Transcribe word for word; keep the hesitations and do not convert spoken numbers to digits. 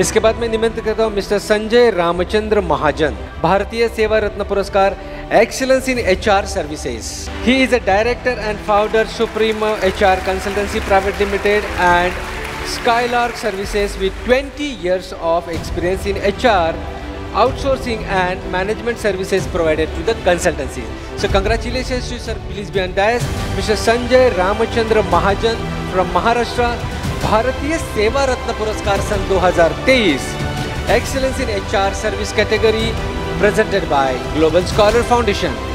इसके बाद मैं निमंत्रित करता हूँ मिस्टर संजय रामचंद्र महाजन, भारतीय सेवा रत्न पुरस्कार, एक्सीलेंस इन एच आर सर्विसेज. He is a director and founder Supreme H R Consultancy Private Limited and Skylark Services with twenty years of experience in H R, outsourcing and management services provided to the consultancies. So congratulations to you, sir. Please be on dais. Mister Sanjay Ramachandra Mahajan from Maharashtra, भारतीय सेवा रत्न पुरस्कार सन दो हज़ार तेईस, Excellence in H R Service category presented by Global Scholar Foundation.